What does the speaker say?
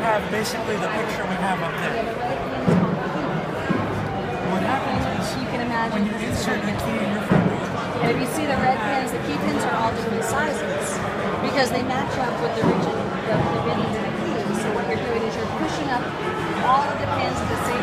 have basically the picture we have up there. What happens is you can imagine when you insert the key in your front door, and if you see the red pins, the key pins are all different sizes because they match up with the region, the bins and the keys. So what you're doing is you're pushing up all of the pins at the same